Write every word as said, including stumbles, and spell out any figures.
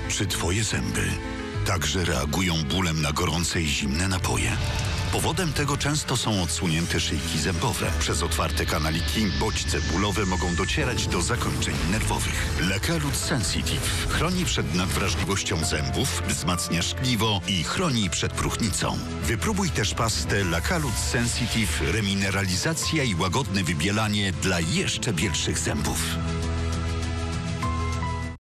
Czy twoje zęby także reagują bólem na gorące i zimne napoje? Powodem tego często są odsunięte szyjki zębowe. Przez otwarte kanaliki bodźce bólowe mogą docierać do zakończeń nerwowych. Lakalut Sensitive chroni przed nadwrażliwością zębów, wzmacnia szkliwo i chroni przed próchnicą. Wypróbuj też pastę Lakalut Sensitive, remineralizacja i łagodne wybielanie dla jeszcze bielszych zębów.